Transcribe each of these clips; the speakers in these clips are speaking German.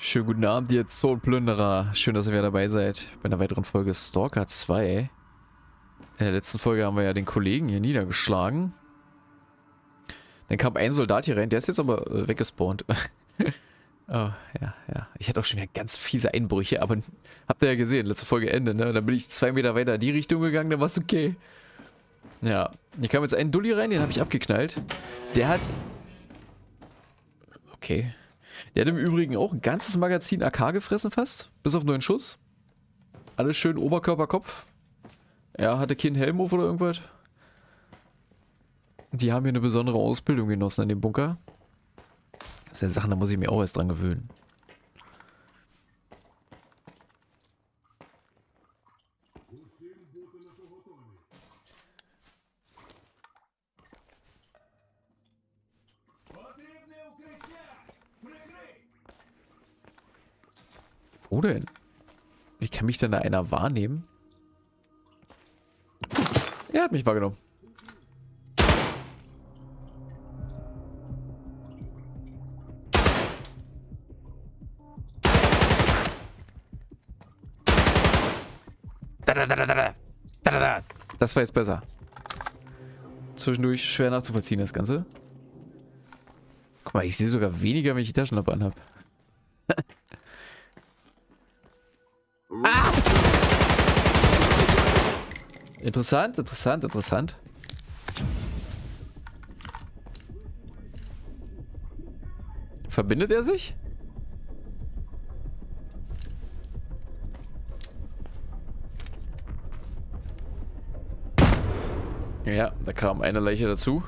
Schönen guten Abend, ihr Zonenplünderer. Schön, dass ihr wieder dabei seid bei einer weiteren Folge Stalker 2. In der letzten Folge haben wir ja den Kollegen hier niedergeschlagen. Dann kam ein Soldat hier rein, der ist jetzt aber weggespawnt. Oh, ja. Ich hatte auch schon wieder ganz fiese Einbrüche, aber habt ihr ja gesehen, letzte Folge Ende, ne? Dann bin ich 2 Meter weiter in die Richtung gegangen, dann war es okay. Ja, hier kam jetzt ein Dulli rein, den habe ich abgeknallt. Der hat... Okay. Der hat im Übrigen auch ein ganzes Magazin AK gefressen fast, bis auf 9 Schuss. Alles schön Oberkörper, Kopf. Er hatte keinen Helm auf oder irgendwas. Die haben hier eine besondere Ausbildung genossen in dem Bunker. Das sind Sachen, da muss ich mir auch erst dran gewöhnen. Wo denn? Wie kann mich denn da einer wahrnehmen? Er hat mich wahrgenommen. Das war jetzt besser. Zwischendurch schwer nachzuvollziehen, das Ganze. Guck mal, ich sehe sogar weniger, wenn ich die Taschenlampe anhab. Ah! Interessant. Verbindet er sich? Ja, da kam eine Leiche dazu.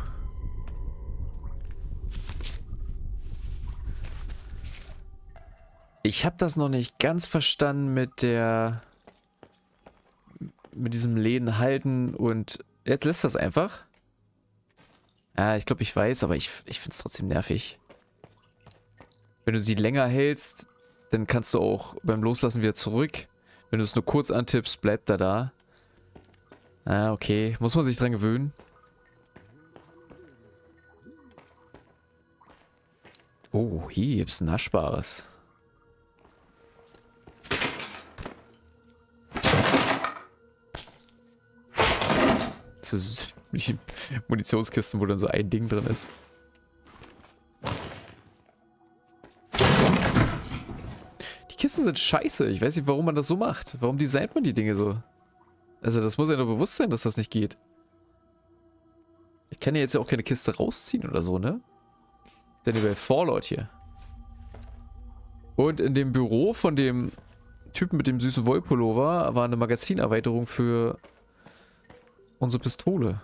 Ich habe das noch nicht ganz verstanden mit diesem Läden halten und jetzt lässt das einfach. Ja, ich glaube, ich weiß, aber ich finde es trotzdem nervig. Wenn du sie länger hältst, dann kannst du auch beim Loslassen wieder zurück. Wenn du es nur kurz antippst, bleibt er da. Ah, okay. Muss man sich dran gewöhnen. Oh, hier gibt's Naschbares. So wie Munitionskisten, wo dann so ein Ding drin ist. Die Kisten sind scheiße. Ich weiß nicht, warum man das so macht. Warum designt man die Dinge so? Also das muss ja nur bewusst sein, dass das nicht geht. Ich kann ja jetzt ja auch keine Kiste rausziehen oder so, ne? Denn über Fallout hier. Und in dem Büro von dem Typen mit dem süßen Wollpullover war eine Magazinerweiterung für unsere Pistole.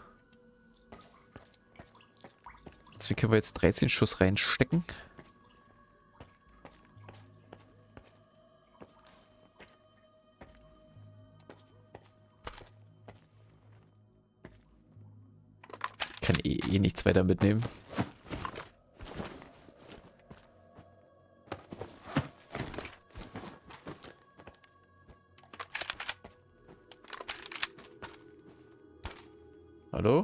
Deswegen können wir jetzt 13 Schuss reinstecken. Ich kann eh nichts weiter mitnehmen. Hallo?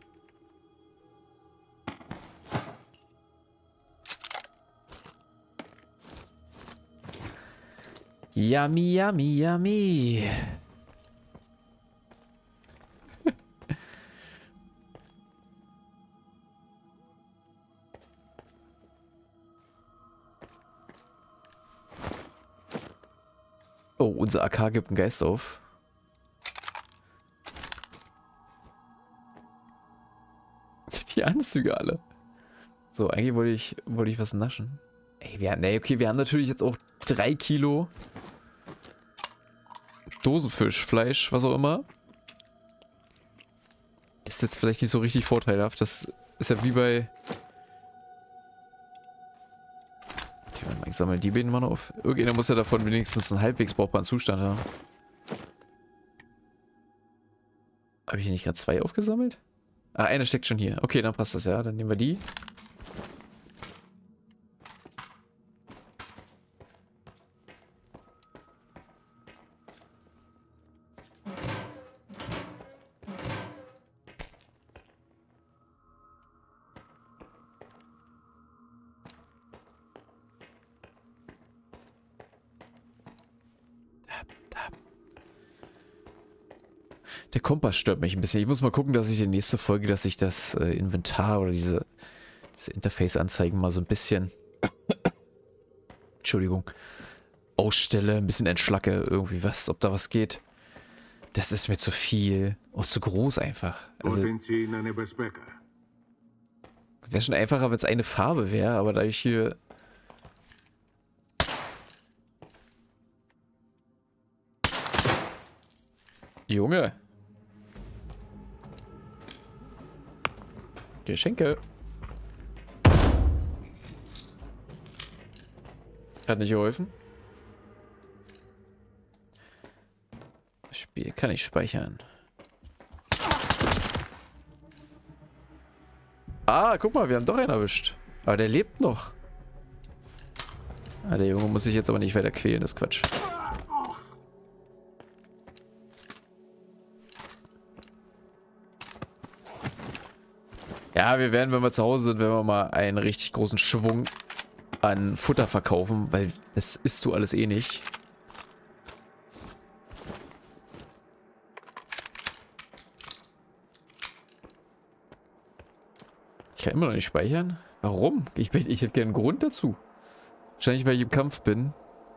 Yummy. Oh, unser AK gibt einen Geist auf. Die Anzüge alle. So, eigentlich wollte ich was naschen. Ey, okay, wir haben natürlich jetzt auch 3 Kilo Dosenfischfleisch, was auch immer. Ist jetzt vielleicht nicht so richtig vorteilhaft. Das ist ja wie bei... Ich sammle die beiden mal auf. Irgendjemand muss ja davon wenigstens einen halbwegs brauchbaren Zustand haben. Habe ich hier nicht gerade 2 aufgesammelt? Ah, eine steckt schon hier. Okay, dann passt das ja. Dann nehmen wir die. haben. Der Kompass stört mich ein bisschen. Ich muss mal gucken, dass ich in der nächsten Folge, dass ich das Inventar oder diese Interface-Anzeigen mal so ein bisschen, Entschuldigung, ausstelle, ein bisschen entschlacke, irgendwie was, ob da was geht. Das ist mir zu viel. Und zu groß einfach. Also, wäre schon einfacher, wenn es eine Farbe wäre, aber da ich hier... Junge. Geschenke. Hat nicht geholfen. Das Spiel kann ich speichern. Ah, guck mal, wir haben doch einen erwischt. Aber der lebt noch. Ah, der Junge muss sich jetzt aber nicht weiter quälen, das ist Quatsch. Ja, wir werden, wenn wir zu Hause sind, wenn wir mal einen richtig großen Schwung an Futter verkaufen, weil das isst du alles eh nicht. Ich kann immer noch nicht speichern. Warum? Ich hätte gerne einen Grund dazu. Wahrscheinlich, weil ich im Kampf bin.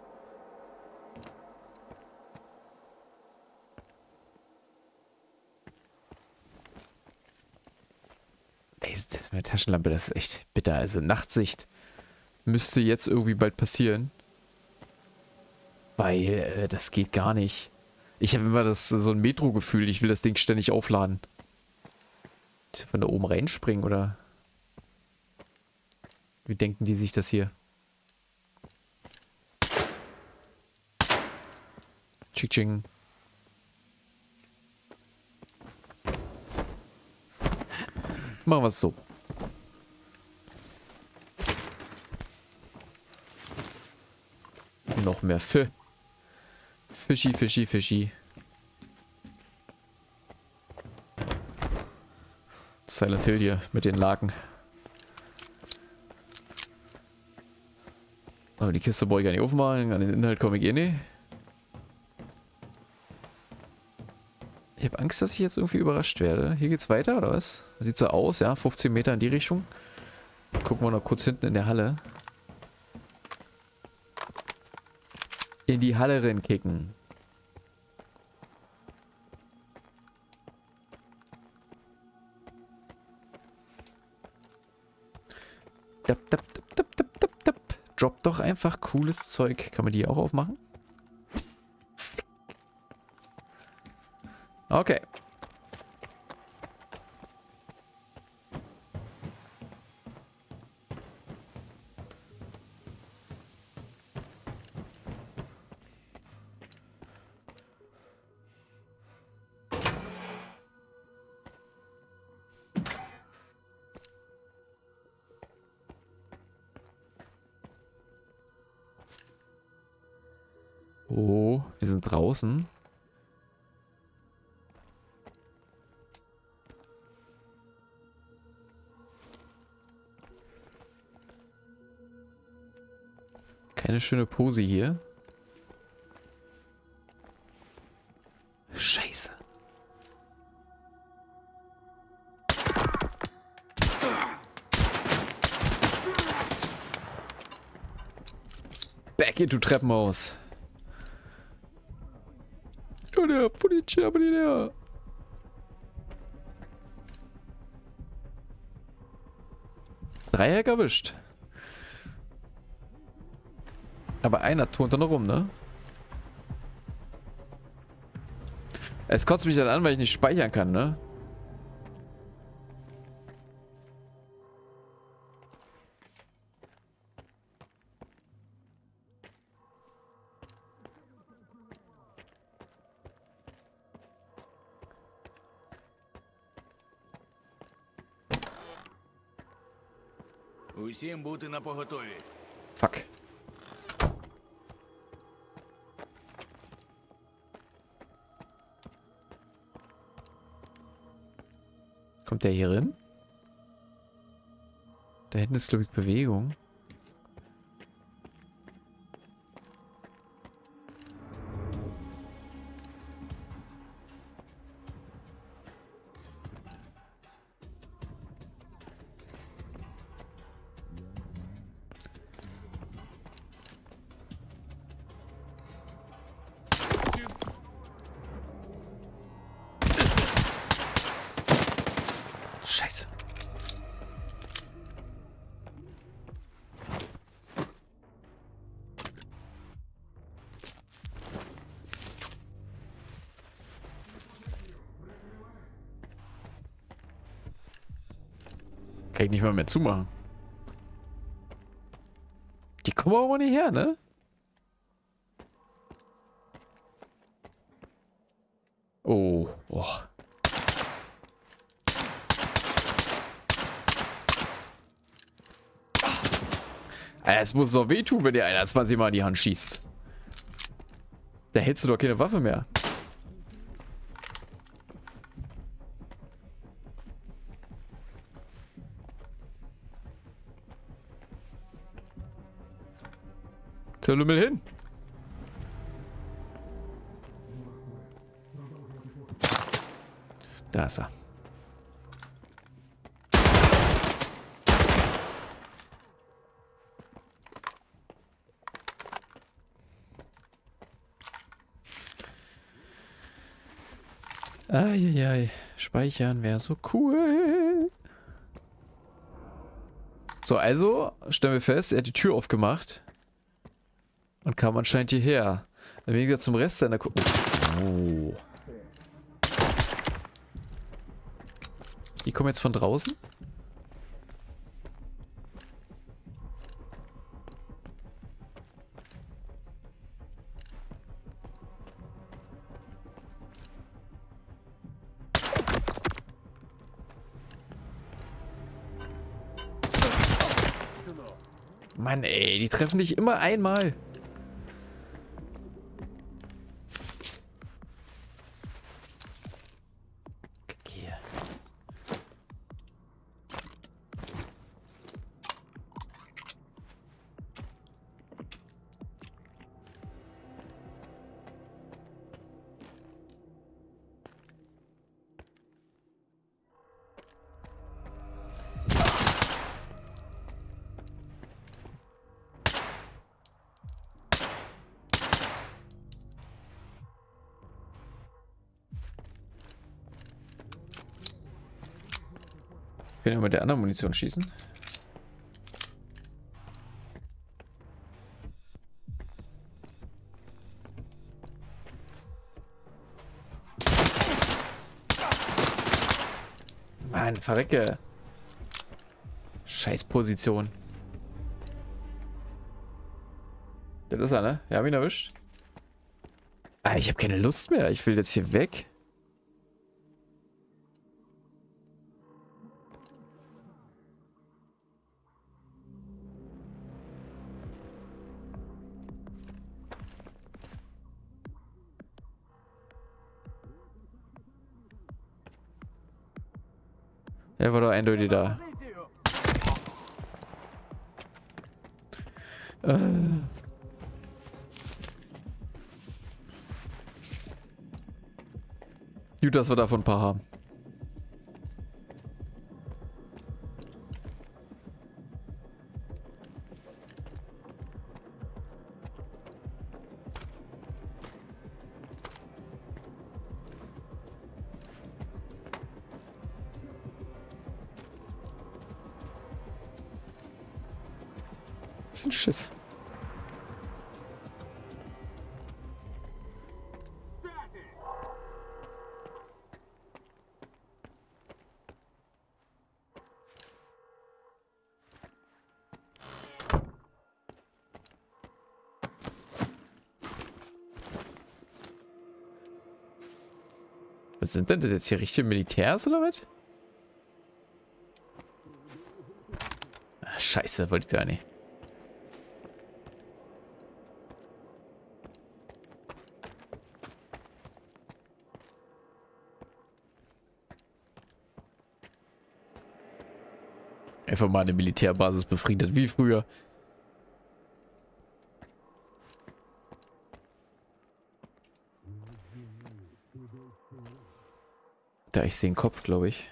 Meine Taschenlampe, das ist echt bitter. Also Nachtsicht müsste jetzt irgendwie bald passieren. Weil das geht gar nicht. Ich habe immer so ein Metro-Gefühl. Ich will das Ding ständig aufladen. Von da oben reinspringen oder? Wie denken die sich das hier? Tsching. Machen wir es so. Noch mehr Fischi. Silent Hill hier mit den Laken. Aber die Kiste brauche ich gar nicht aufmachen. An den Inhalt komme ich eh nicht. Ich habe Angst, dass ich jetzt irgendwie überrascht werde. Hier geht's weiter, oder was? Sieht so aus, ja. 15 Meter in die Richtung. Gucken wir noch kurz hinten in der Halle. In die Halle reinkicken. Drop doch einfach cooles Zeug. Kann man die auch aufmachen? Okay. Oh, wir sind draußen. Keine schöne Pose hier. Scheiße. Back into Treppenhaus. Oh, der Polizei. Dreieck erwischt. Aber einer turnt da noch rum, ne? Es kotzt mich dann an, weil ich nicht speichern kann, ne? Усім бути напоготові. Fuck. Kommt der hier rein? Da hinten ist, glaube ich, Bewegung. Scheiße. Kann ich nicht mal mehr zumachen. Die kommen aber nicht her, ne? Oh. Oh. Es muss doch wehtun, wenn dir einer 20 Mal in die Hand schießt. Da hältst du doch keine Waffe mehr. Zur Lümmel hin. Da ist er. Eieiei. Speichern wäre so cool. So, also stellen wir fest, er hat die Tür aufgemacht. Und kam anscheinend hierher. Im Gegensatz zum Rest seiner Oh. Die kommen jetzt von draußen? Mann, ey, die treffen dich immer einmal. Können wir mit der anderen Munition schießen? Mann, verrecke. Scheiß Position. Das ist er, ne? Wir haben ihn erwischt. Ah, ich habe keine Lust mehr. Ich will jetzt hier weg. Er war doch eindeutig da. Gut, dass wir davon ein paar haben. Das ist ein Schiss. Was sind denn das jetzt hier? Richtige Militärs oder was? Ach, scheiße, wollte ich gar nicht. Einfach mal eine Militärbasis befriedet, wie früher. Da, ich sehe einen Kopf, glaube ich.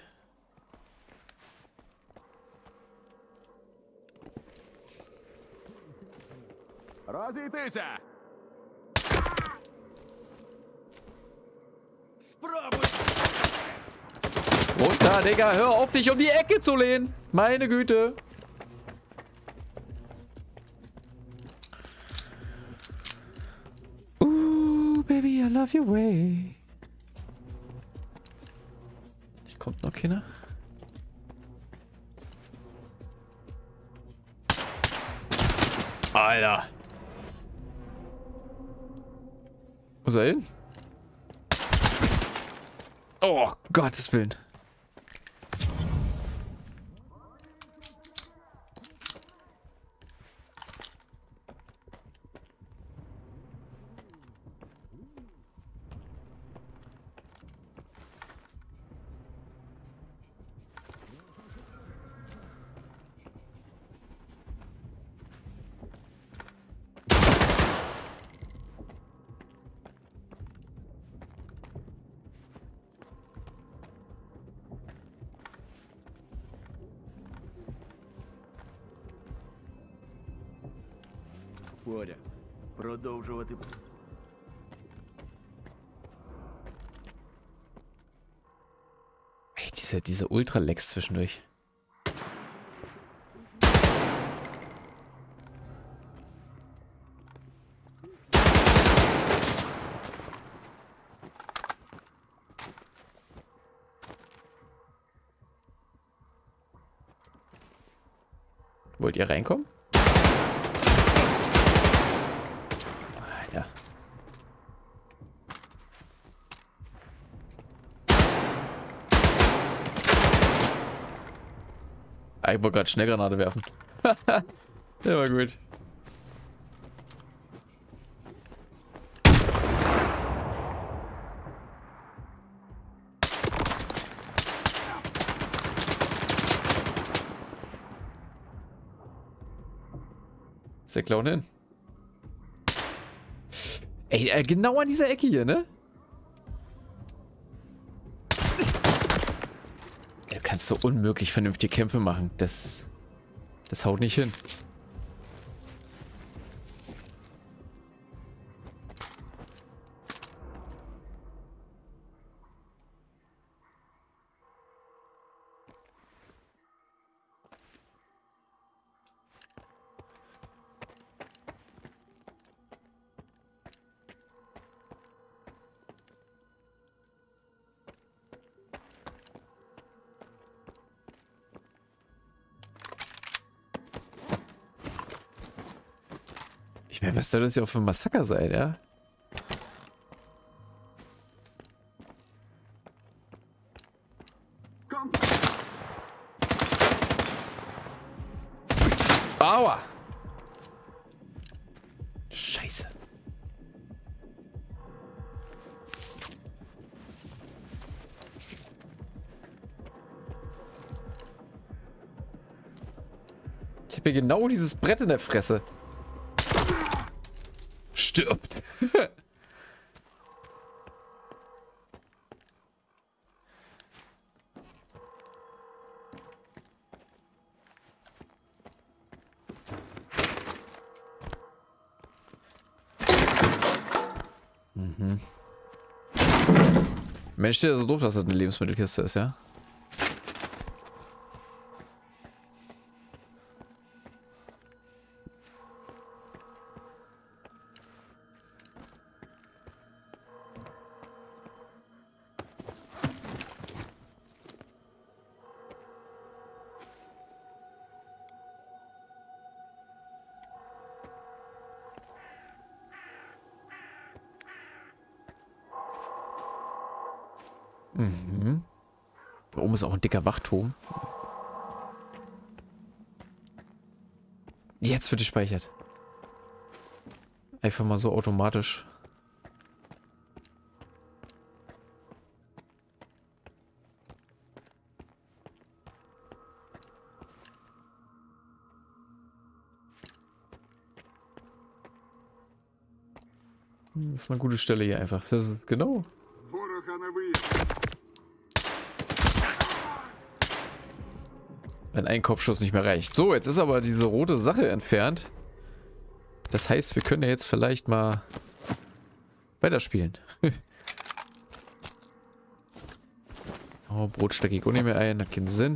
Runter! Ja, Digga, hör auf, dich um die Ecke zu lehnen. Meine Güte. Baby, I love your way. Hier kommt noch keiner. Alter. Wo ist er hin? Oh, Gottes Willen. Поряд. Продовжувати. Ey, diese Ultra-Lags zwischendurch. Wollt ihr reinkommen? Alter. Ah, ich wollte gerade Schnellgranate werfen. Der war gut. Ist der Clown hin? Ey, genau an dieser Ecke hier, ne? Du kannst so unmöglich vernünftige Kämpfe machen. Das haut nicht hin. Ich meine, was soll das ja auch für ein Massaker sein, ja? Komm. Aua! Scheiße. Ich habe hier genau dieses Brett in der Fresse. Stirbt. Mensch, der ist so doof, dass das eine Lebensmittelkiste ist, ja? Mhm. Da oben ist auch ein dicker Wachturm. Jetzt wird gespeichert. Einfach mal so automatisch. Das ist eine gute Stelle hier einfach. Das ist, genau. Wenn ein Kopfschuss nicht mehr reicht. So, jetzt ist aber diese rote Sache entfernt. Das heißt, wir können ja jetzt vielleicht mal weiterspielen. Oh, Brot stecke ich auch nicht mehr ein, hat keinen Sinn.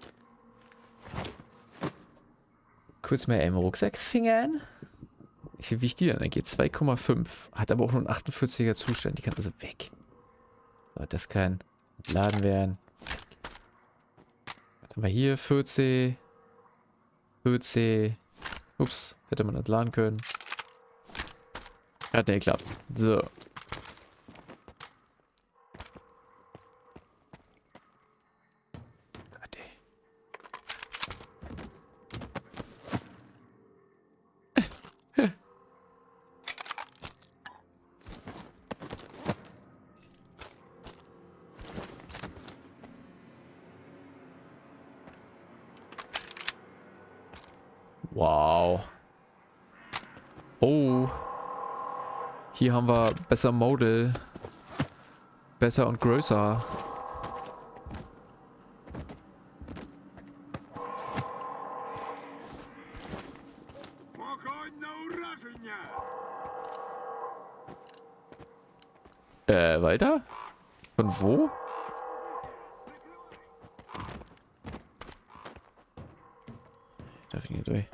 Kurz mal im Rucksack fingern. Wie viel wiegt die denn? Dann geht 2,5. Hat aber auch nur einen 48er Zustand. Die kann also weg. So, das kann entladen werden. Was haben wir hier? 40. 40. Ups, hätte man entladen können. Hat nicht geklappt. So. Gott, ey. Wow. Oh. Hier haben wir besser Model. Besser und größer. Weiter? Von wo? Darf ich nicht durch?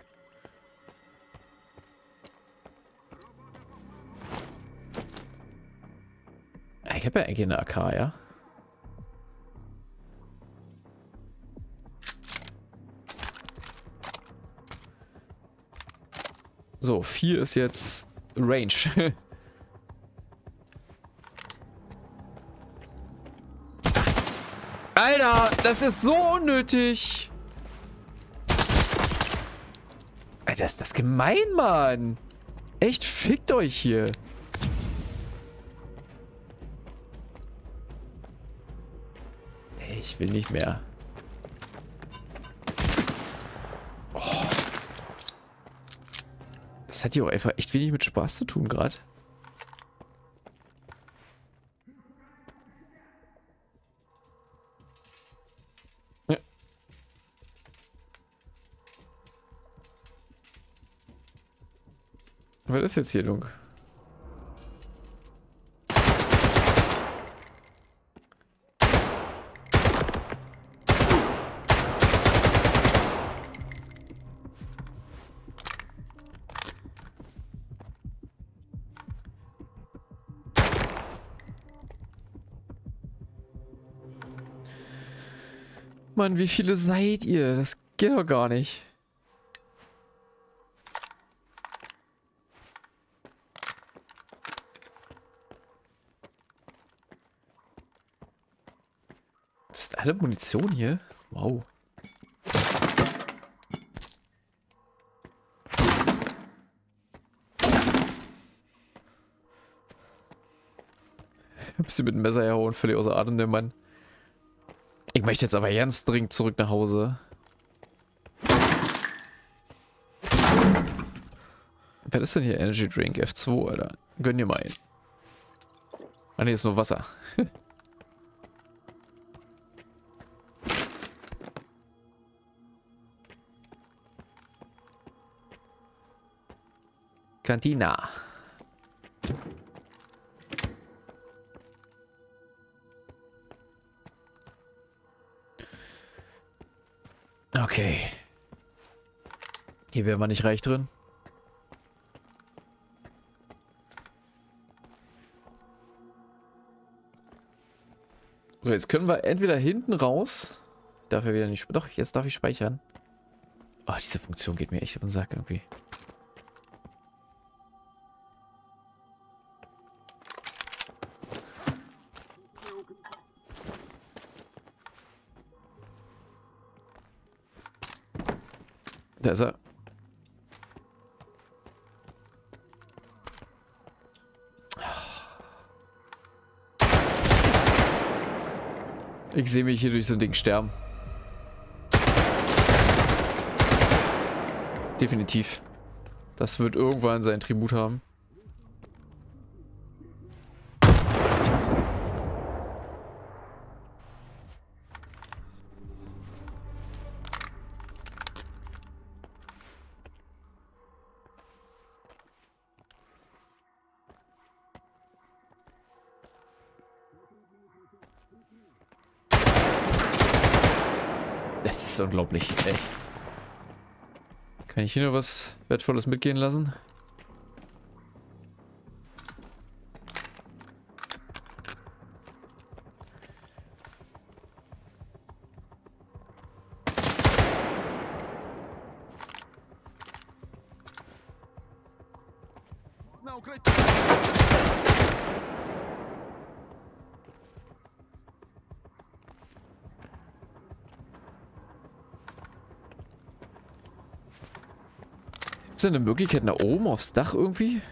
Ich habe ja eigentlich eine AK, ja? So, 4 ist jetzt Range. Alter, das ist jetzt so unnötig. Alter, ist das gemein, Mann. Echt, fickt euch hier. Ey, ich will nicht mehr. Oh. Das hat hier auch einfach echt wenig mit Spaß zu tun gerade. Ja. Was ist jetzt hier, Lunk? Mann, wie viele seid ihr? Das geht doch gar nicht. Das ist alle Munition hier? Wow. Ein bisschen mit dem Messer herhauen, völlig außer Atem, der Mann. Ich möchte jetzt aber ganz dringend zurück nach Hause. Was ist denn hier? Energy Drink F2, Alter. Gönn dir mal einen. Ah ne, ist nur Wasser. Cantina. Okay. Hier wären wir nicht reich drin. So, jetzt können wir entweder hinten raus. Darf er wieder nicht. Doch, jetzt darf ich speichern. Oh, diese Funktion geht mir echt auf den Sack irgendwie. Da ist er. Ich sehe mich hier durch so ein Ding sterben. Definitiv. Das wird irgendwann sein Tribut haben. Das ist unglaublich, echt. Kann ich hier noch was Wertvolles mitgehen lassen? Ist da eine Möglichkeit nach oben aufs Dach irgendwie?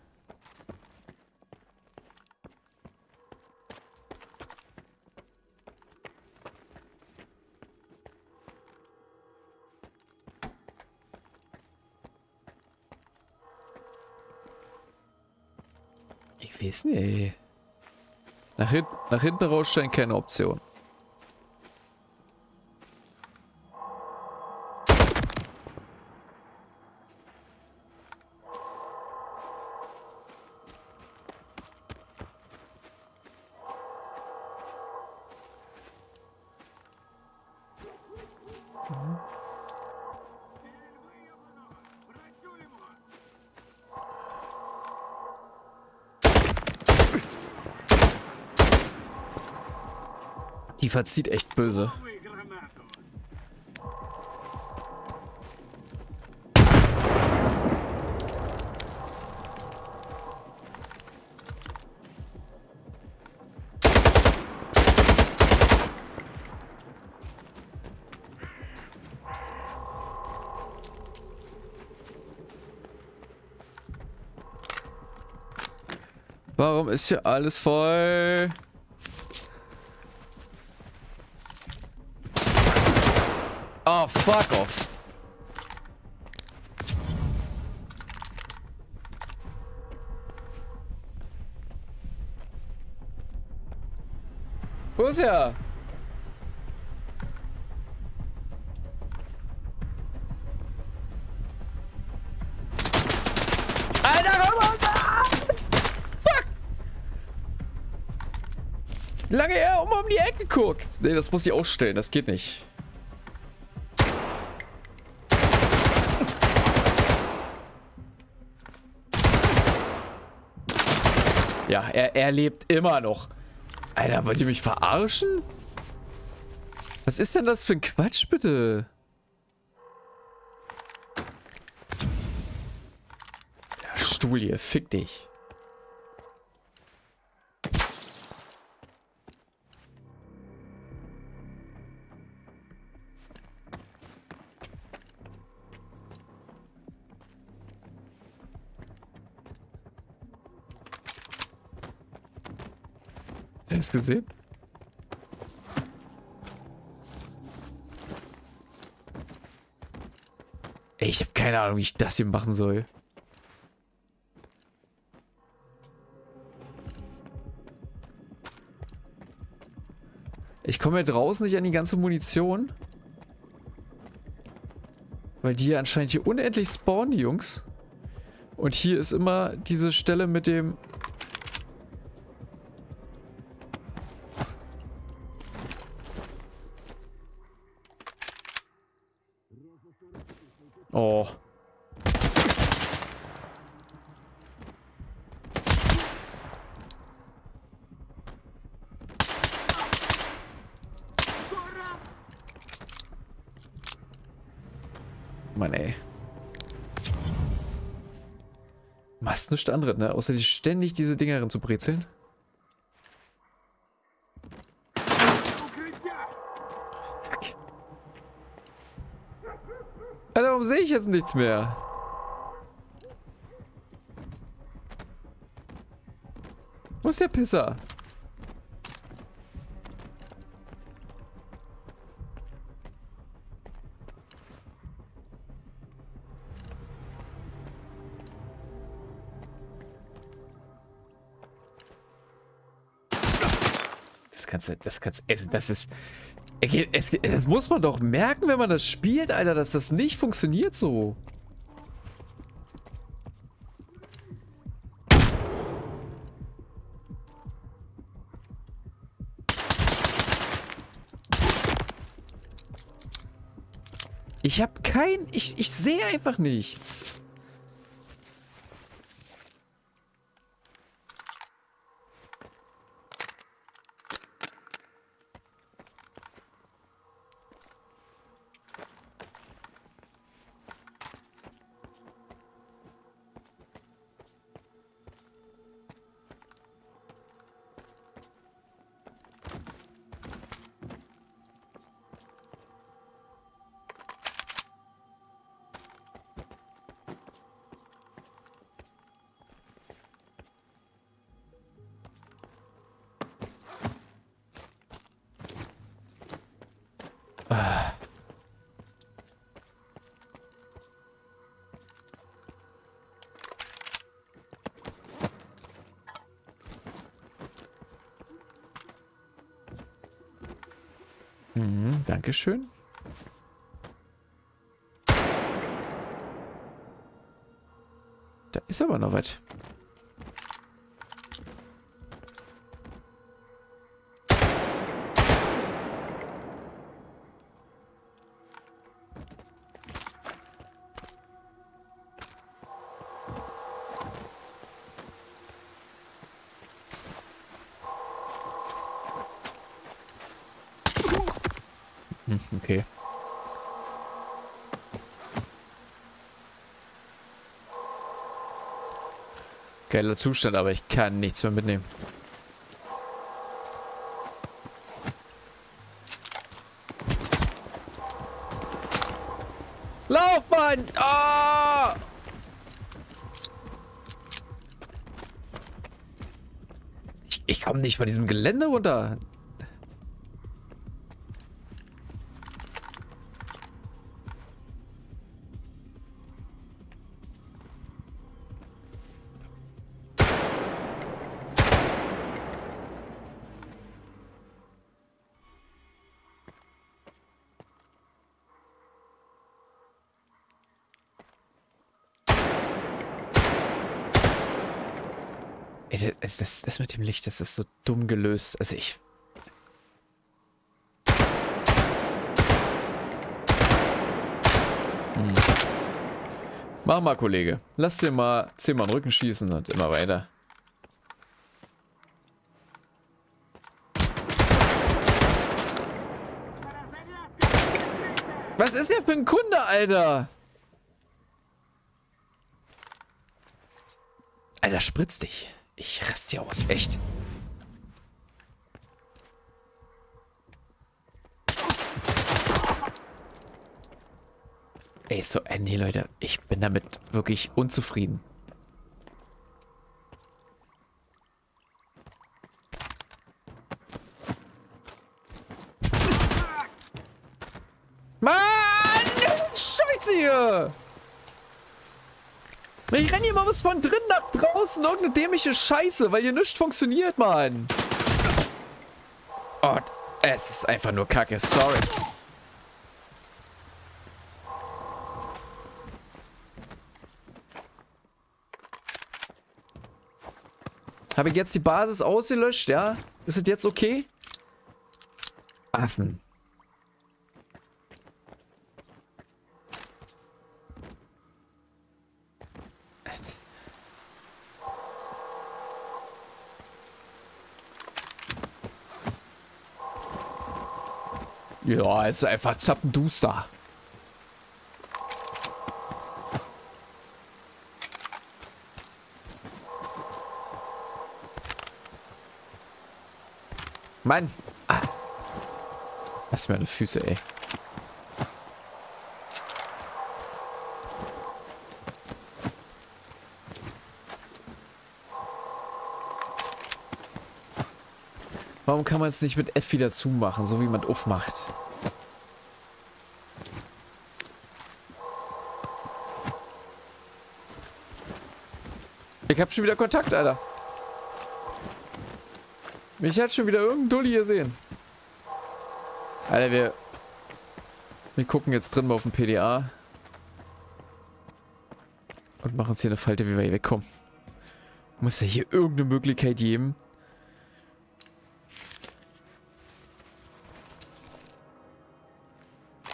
Ich weiß nicht. Nach hinten raus scheint keine Option. Die verzieht echt böse. Warum ist hier alles voll? Oh, fuck off. Wo ist er? Alter, komm runter! Fuck! Lange er um die Ecke guckt. Nee, das muss ich ausstellen. Das geht nicht. Ja, er lebt immer noch. Alter, wollt ihr mich verarschen? Was ist denn das für ein Quatsch, bitte? Der Stuhl hier, fick dich. Hast du das gesehen? Ey, ich habe keine Ahnung, wie ich das hier machen soll. Ich komme ja draußen nicht an die ganze Munition. Weil die ja anscheinend hier unendlich spawnen, die Jungs. Und hier ist immer diese Stelle mit dem... Oh. Mann, ey. Machst nichts anderes, ne? Außer die ständig diese Dinger rein zu brezeln. Fuck. Alter, warum sehe ich jetzt nichts mehr? Wo ist der Pisser? Das ist... Das muss man doch merken, wenn man das spielt, Alter, dass das nicht funktioniert so. Ich habe kein... Ich sehe einfach nichts. Dankeschön. Da ist aber noch was. Okay. Geiler Zustand, aber ich kann nichts mehr mitnehmen. Lauf, Mann! Ah! Ich komme nicht von diesem Gelände runter. Ey, das mit dem Licht, das ist so dumm gelöst. Also ich... Mach mal, Kollege. Lass dir mal 10 Mal in den Rücken schießen und immer weiter. Was ist der für ein Kunde, Alter? Alter, spritz dich. Ich raste hier aus, echt. Ey, so, nee, Leute, ich bin damit wirklich unzufrieden. Mann! Scheiße hier! Ich renne hier mal was von drin nach draußen. Irgendeine dämliche Scheiße, weil hier nichts funktioniert, Mann. Oh, es ist einfach nur Kacke. Sorry. Habe ich jetzt die Basis ausgelöscht, ja? Ist es jetzt okay? Affen. Ja, es ist einfach zappenduster. Mann. Ah. Lass mir meine Füße, ey. Warum kann man es nicht mit F wieder zumachen, so wie man aufmacht? Ich hab schon wieder Kontakt, Alter. Mich hat schon wieder irgendein Dulli gesehen. Alter, wir gucken jetzt drin mal auf den PDA. Und machen uns hier eine Falte, wie wir hier wegkommen. Muss ja hier irgendeine Möglichkeit geben.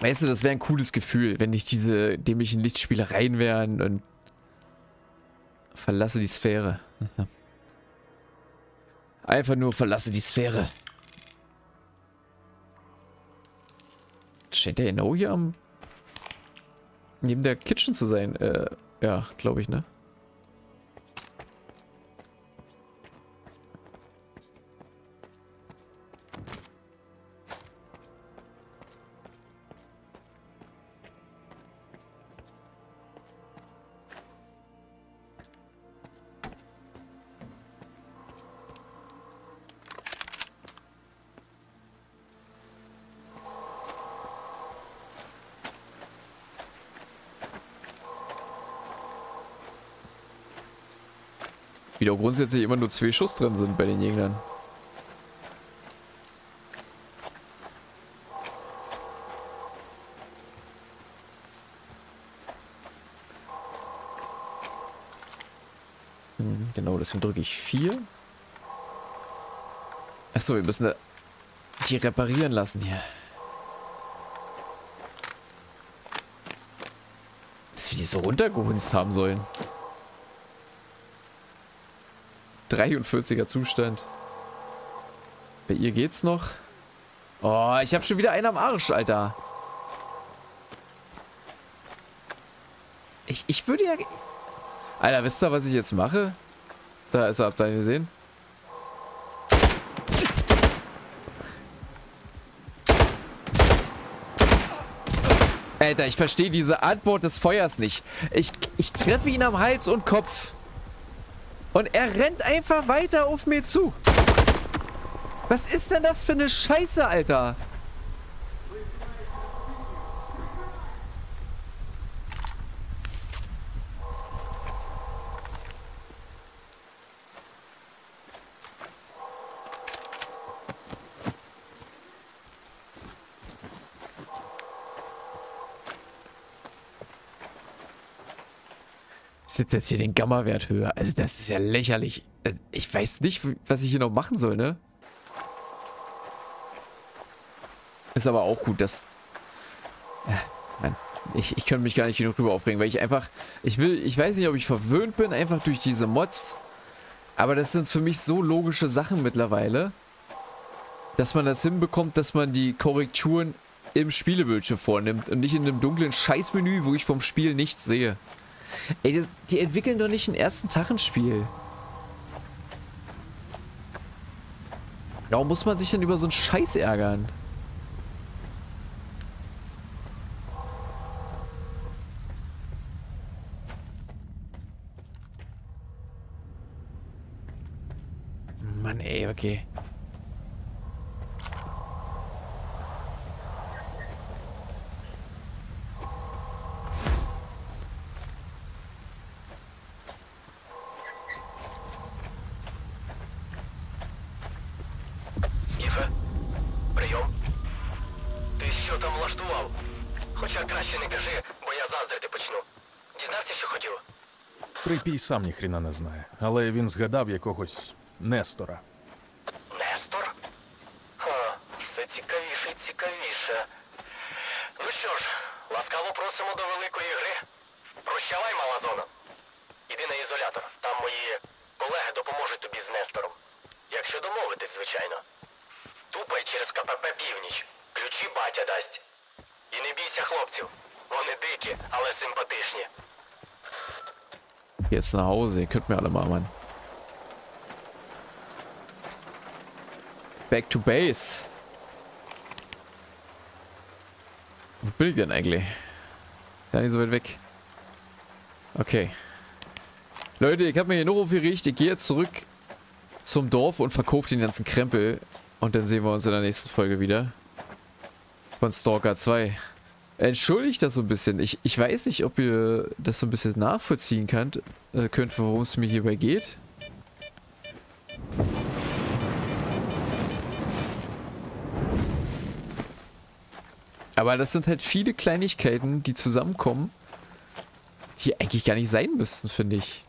Weißt du, das wäre ein cooles Gefühl, wenn nicht diese dämlichen Lichtspielereien wären und verlasse die Sphäre. Einfach nur verlasse die Sphäre. Scheint der genau hier am... neben der Kitchen zu sein. Ja, glaube ich, ne? Wie doch grundsätzlich immer nur 2 Schuss drin sind bei den Gegnern. Genau, deswegen drücke ich 4. Achso, wir müssen die reparieren lassen hier. Dass wir die so runtergehunzt haben sollen. 43er Zustand. Bei ihr geht's noch. Oh, ich habe schon wieder einen am Arsch, Alter. Ich würde ja... Alter, wisst ihr, was ich jetzt mache? Da ist er, habt ihr ihn gesehen? Alter, ich verstehe diese Antwort des Feuers nicht. Ich treffe ihn am Hals und Kopf. Und er rennt einfach weiter auf mir zu. Was ist denn das für eine Scheiße, Alter? Ich setze jetzt hier den Gamma-Wert höher. Also das ist ja lächerlich. Ich weiß nicht, was ich hier noch machen soll, ne? Ist aber auch gut, dass... Ja, Mann, ich könnte mich gar nicht genug drüber aufbringen, weil ich einfach... Ich weiß nicht, ob ich verwöhnt bin, einfach durch diese Mods. Aber das sind für mich so logische Sachen mittlerweile, dass man das hinbekommt, dass man die Korrekturen im Spielebildschirm vornimmt und nicht in einem dunklen Scheißmenü, wo ich vom Spiel nichts sehe. Ey, die entwickeln doch nicht den ersten Tag ein Spiel. Warum muss man sich denn über so einen Scheiß ärgern? Mann, ey, okay. Скіфе, прийом. Ти що там влаштував? Хоча краще не кажи, бо я заздрити почну. Дізнався, що хотів? Припій сам ніхріна не знає, але він згадав якогось Нестора. Нестор? Ха, все цікавіше і цікавіше. Ну що ж, ласкаво просимо до великої гри. Прощавай, мала зона. Іди на ізолятор. Там мої колеги допоможуть тобі з Нестором. Якщо домовитись, звичайно. Тупай через КПП «Північ». Ключі батя дасть. І не бійся хлопців. Вони дикі, але симпатичні. Jetzt nach Hause, ihr könnt mir alle mal, Mann. Back to base. Wo bin ich denn eigentlich? Gar nicht so weit weg. Okay. Leute, ich habe mir hier noch aufgeregt. Ich gehe jetzt zurück zum Dorf und verkaufe den ganzen Krempel. Und dann sehen wir uns in der nächsten Folge wieder. Von Stalker 2. Entschuldigt das so ein bisschen. Ich weiß nicht, ob ihr das so ein bisschen nachvollziehen könnt, worum es mir hierbei geht. Aber das sind halt viele Kleinigkeiten, die zusammenkommen, die eigentlich gar nicht sein müssten, finde ich.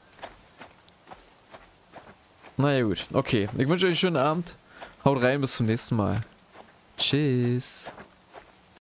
Naja gut, okay. Ich wünsche euch einen schönen Abend. Haut rein, bis zum nächsten Mal. Tschüss.